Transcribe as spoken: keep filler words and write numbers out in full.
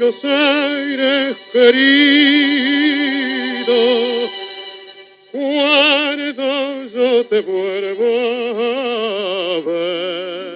Buenos Aires querido, cuando yo te vuelvo a ver.